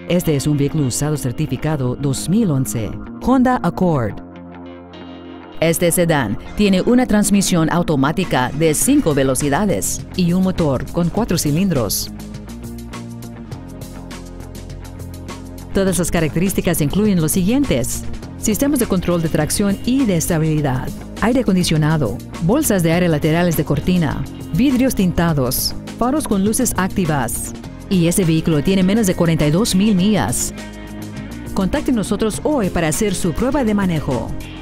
Este es un vehículo usado certificado 2011. Honda Accord. Este sedán tiene una transmisión automática de 5 velocidades y un motor con 4 cilindros. Todas las características incluyen los siguientes: sistemas de control de tracción y de estabilidad, aire acondicionado, bolsas de aire laterales de cortina, vidrios tintados, faros con luces activas. Y este vehículo tiene menos de 42,000 millas. Contacte nosotros hoy para hacer su prueba de manejo.